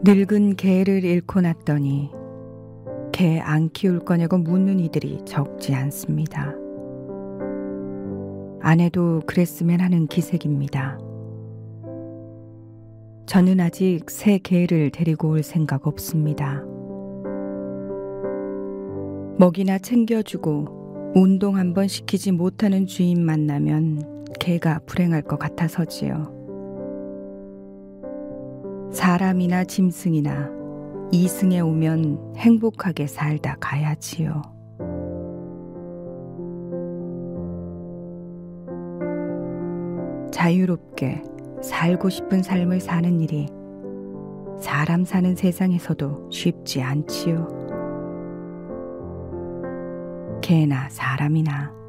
늙은 개를 잃고 났더니 개 안 키울 거냐고 묻는 이들이 적지 않습니다. 아내도 그랬으면 하는 기색입니다. 저는 아직 새 개를 데리고 올 생각 없습니다. 먹이나 챙겨주고 운동 한번 시키지 못하는 주인 만나면 개가 불행할 것 같아서지요. 사람이나 짐승이나 이승에 오면 행복하게 살다 가야지요. 자유롭게 살고 싶은 삶을 사는 일이 사람 사는 세상에서도 쉽지 않지요. 개나 사람이나